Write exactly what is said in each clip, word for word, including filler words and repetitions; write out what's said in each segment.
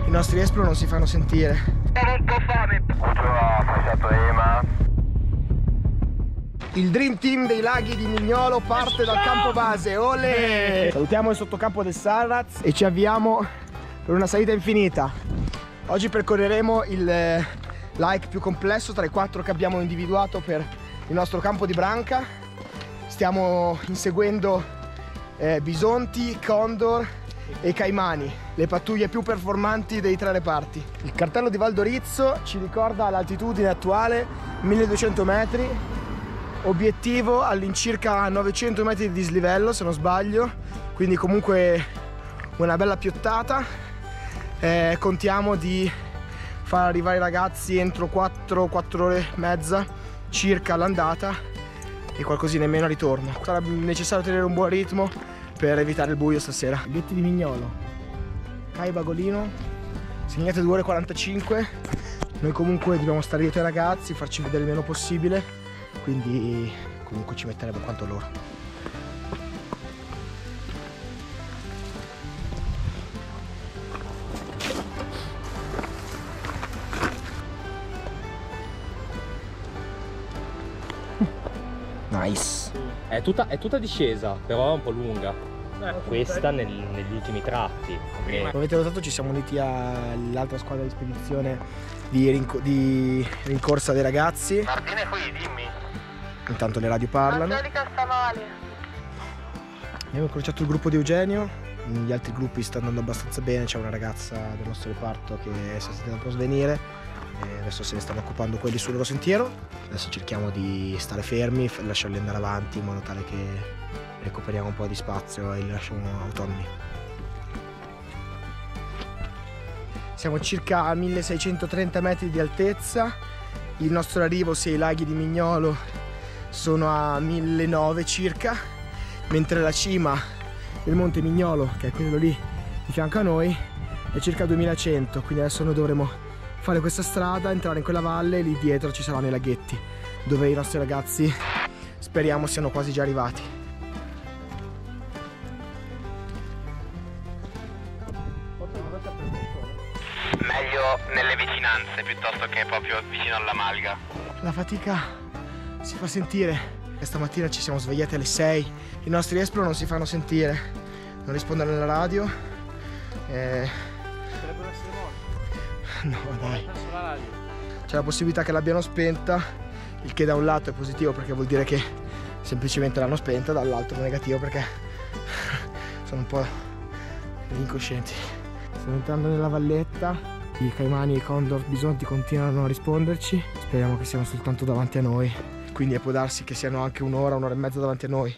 I nostri esplo non si fanno sentire. Ho un po' fame. Ha fasciato Ema. Il Dream Team dei laghi di Mignolo parte dal campo base. Olè! Salutiamo il sottocampo del Sarraz e ci avviamo per una salita infinita. Oggi percorreremo il l'hike più complesso tra i quattro che abbiamo individuato per il nostro campo di Branca. Stiamo inseguendo eh, bisonti, condor e caimani, le pattuglie più performanti dei tre reparti. Il cartello di Val d'Orizzo ci ricorda l'altitudine attuale milleduecento metri, obiettivo all'incirca novecento metri di dislivello se non sbaglio, quindi comunque una bella piottata. Eh, contiamo di far arrivare i ragazzi entro quattro ore e mezza circa all'andata e qualcosina in meno al ritorno. Sarà necessario tenere un buon ritmo per evitare il buio stasera. Ghetti di Mignolo, Cai Bagolino, segnate due ore e quarantacinque. Noi comunque dobbiamo stare dietro ai ragazzi, farci vedere il meno possibile, quindi comunque ci metterebbe quanto loro. Nice. È tutta, è tutta discesa, però è un po' lunga. Eh, Questa nel, negli ultimi tratti. Come avete notato ci siamo uniti all'altra squadra di spedizione di, rinco di rincorsa dei ragazzi. Martine qui, dimmi. Intanto le radio parlano. Angelica sta male. Abbiamo incrociato il gruppo di Eugenio, gli altri gruppi stanno andando abbastanza bene, c'è una ragazza del nostro reparto che sta sentendo un po' svenire. E adesso se ne stanno occupando quelli sul loro sentiero. Adesso cerchiamo di stare fermi, lasciarli andare avanti in modo tale che recuperiamo un po' di spazio e li lasciamo autonomi. Siamo circa a milleseicentotrenta metri di altezza. Il nostro arrivo, se i laghi di Mignolo, sono a millenovecento circa, mentre la cima del monte Mignolo, che è quello lì di fianco a noi, è circa duemilacento. Quindi adesso noi dovremo fare questa strada, entrare in quella valle e lì dietro ci saranno i laghetti dove i nostri ragazzi speriamo siano quasi già arrivati. Meglio nelle vicinanze piuttosto che proprio vicino alla malga. La fatica si fa sentire. Stamattina ci siamo svegliati alle sei, i nostri esplo non si fanno sentire, non rispondono alla radio. Eh... No dai, c'è la possibilità che l'abbiano spenta, il che da un lato è positivo perché vuol dire che semplicemente l'hanno spenta, dall'altro è negativo perché sono un po' incoscienti. Stiamo entrando nella valletta, i caimani e i condor bisonti continuano a risponderci, speriamo che siano soltanto davanti a noi, quindi può darsi che siano anche un'ora, un'ora e mezza davanti a noi.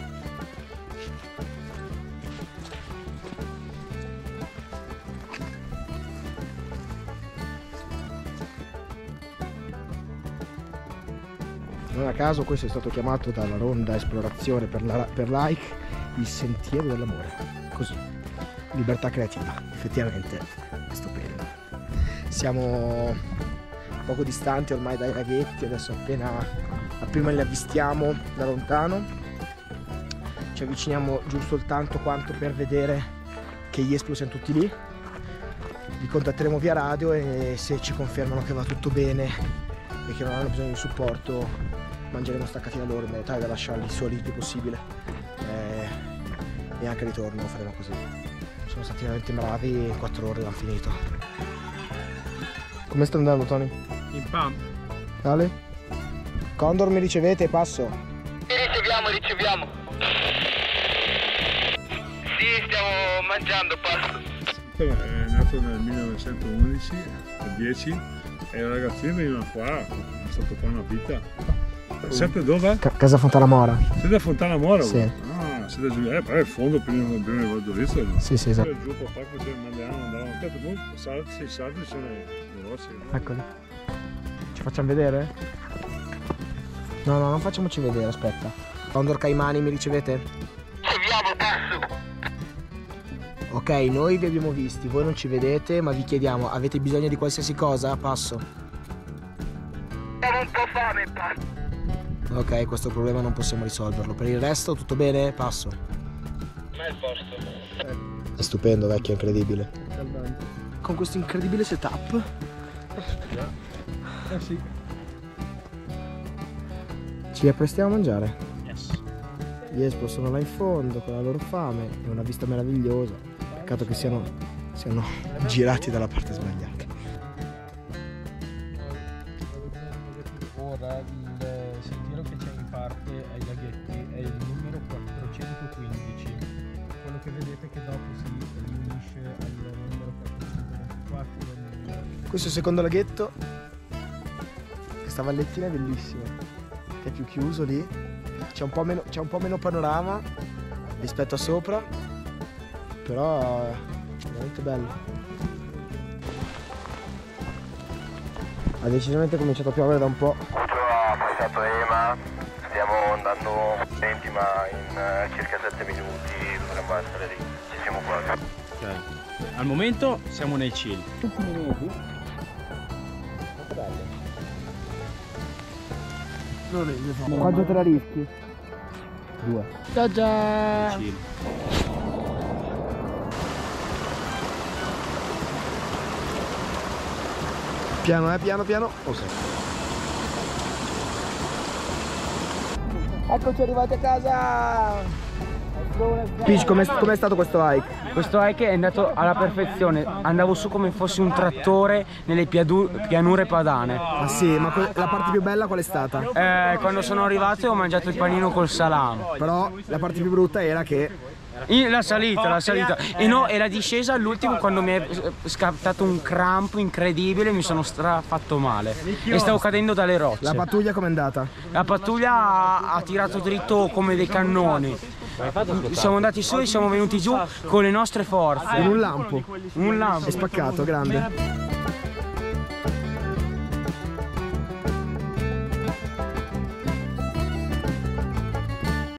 Non a caso questo è stato chiamato dalla ronda esplorazione per la, per l'hike il sentiero dell'amore. Così, libertà creativa, effettivamente è stupendo. Siamo poco distanti ormai dai laghetti, adesso appena, appena li avvistiamo da lontano ci avviciniamo giù soltanto quanto per vedere che gli esplo siano tutti lì. Li contatteremo via radio e se ci confermano che va tutto bene e che non hanno bisogno di supporto mangeremo staccati da loro in modo tale da lasciarli soli il più possibile eh, e anche al ritorno faremo così. Sono stati veramente bravi e in quattro ore l'hanno finito. Come sta andando Tony? In pam. Ale? Condor mi ricevete? Passo? Riceviamo, riceviamo. Sì, stiamo mangiando, passo. È nato nel millenovecentoundici, nel dieci, e i ragazzini venivano qua, è stato qua una vita. Siete dove? Ca casa Fontana Mora. Siete a Fontana Mora? Sì. Ah, siete giù, eh, poi il fondo prima, prima di Val d'Orizzo. Sì, sì, esatto. Giù papà così mandavano, andavano, certo, poi salti, i salti sono grossi. Eccoli. Ci facciamo vedere? No, no, non facciamoci vedere, aspetta. Condor Caimani mi ricevete? Riceviamo, passo. Ok, noi vi abbiamo visti, voi non ci vedete, ma vi chiediamo, avete bisogno di qualsiasi cosa? Passo. Ho un po' fame, passo. Ok, questo problema non possiamo risolverlo. Per il resto tutto bene? Passo. Ma è il posto. È stupendo, vecchio, incredibile. con questo incredibile setup. Eh sì. Ci apprestiamo a mangiare. Yes. Gli Esplo sono là in fondo con la loro fame e una vista meravigliosa. Peccato che siano, siano girati dalla parte sbagliata. Ora il sentiero che c'è in parte ai laghetti è il numero quattrocentoquindici, quello che vedete che dopo si riunisce al numero quattrocentoventiquattro. Questo è il secondo laghetto. Questa vallettina è bellissima, che è più chiuso lì. C'è un po' meno, c'è un po' meno panorama rispetto a sopra, però è veramente bello. Ha decisamente cominciato a piovere da un po'. Ha passato Ema, stiamo andando lenti ma in uh, circa sette minuti dovremmo essere lì, ci siamo quasi. Ok, al momento siamo nel chill. Quanto te la rischi? Due. Ciao ciao! Chill. Piano, eh, piano, piano. Ok. Eccoci arrivati a casa! Peach, com'è com'è stato questo hike? Questo hike è andato alla perfezione, andavo su come fossi un trattore nelle pianure padane. Ah sì, ma la parte più bella qual è stata? Eh, quando sono arrivato ho mangiato il panino col salame. Però la parte più brutta era che... La salita, la salita. E no, e la discesa all'ultimo quando mi è scattato un crampo incredibile, mi sono strafatto male. E stavo cadendo dalle rocce. La pattuglia com'è andata? La pattuglia ha, ha tirato dritto come dei cannoni. Siamo andati su e siamo venuti giù con le nostre forze. In un lampo. Un lampo. È spaccato, grande.